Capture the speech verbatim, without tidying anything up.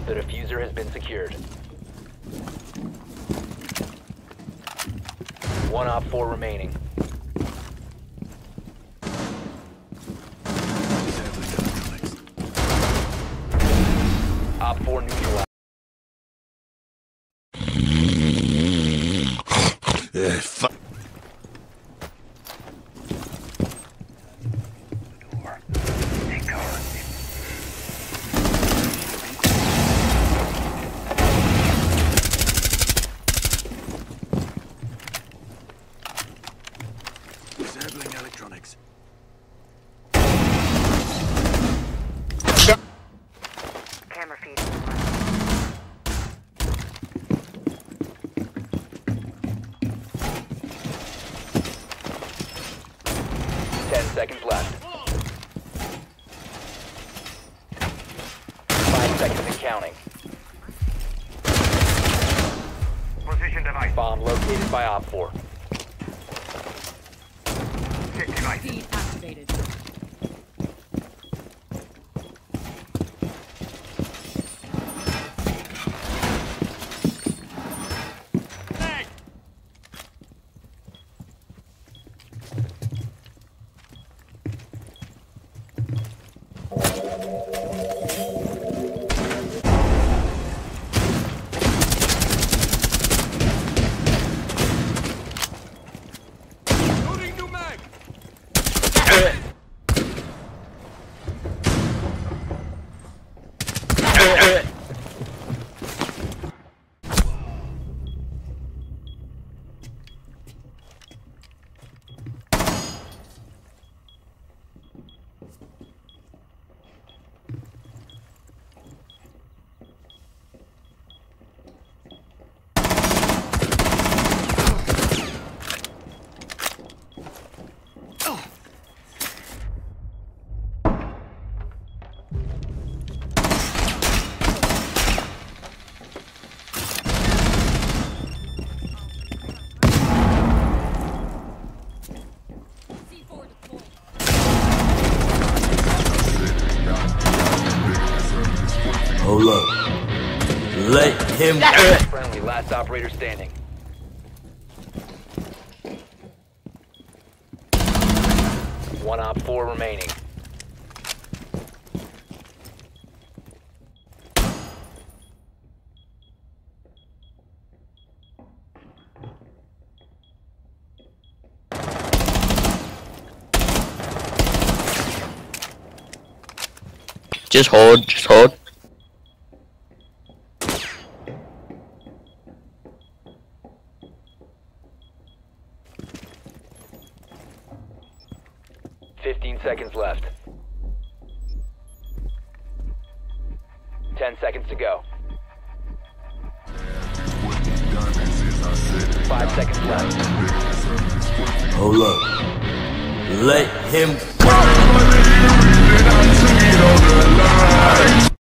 The diffuser has been secured. One op four remaining. Op four neutralized. Yeah, fuck. Disabling electronics. Camera feed. Ten seconds left. Five seconds and counting. Position device. Bomb located by op four. Check device. Feed activated. Loading new mag. Hold up. Let him. Friendly, last operator standing. One op four remaining. Just hold, just hold. Fifteen seconds left. Ten seconds to go. Five seconds left. Hold up. Let him.